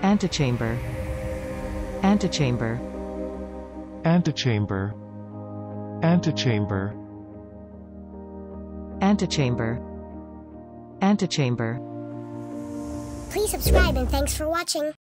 antechamber, antechamber, antechamber, antechamber, antechamber, antechamber. Please subscribe and thanks for watching.